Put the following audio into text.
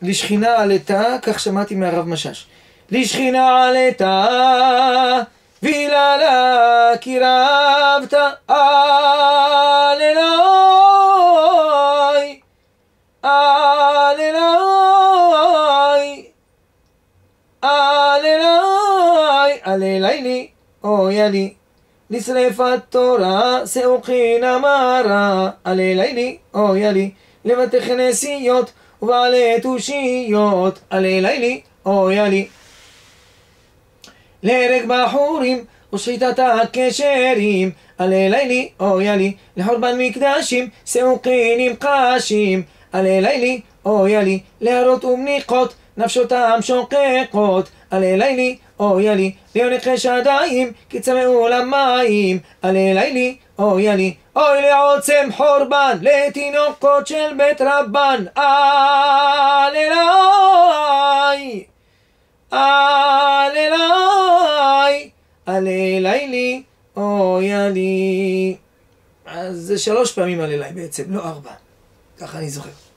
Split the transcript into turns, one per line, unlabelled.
לשכינה עלתה, כך שמעתי מהרב משש. לשכינה עלתה, ויללה קירבת, אללוי, אללוי, אללוי, אללילי, אוי לי. לשרפת תורה, סאוכין אמרה, אללילי, אוי לי. לבתי כנסיות ובעלי תושיות, אללילי, אוי לי. להרג בחורים ושחיטת הקשרים, אללילי, אוי לי. לחורבן מקדשים, סאוכין קשים, אללילי, אוי לי. להרות ומניחות, נפשותם שוקקות, אללילי, אוי לי. ליונקי שדיים, כי צמאו למים, אללילי, אוי לי. אוי לעוצם חורבן, לתינוקות של בית רבן, אללילי, אללילי, אללילי, אוי לי. אז זה 3 פעמים אללילי בעצם, לא 4. ככה אני זוכר.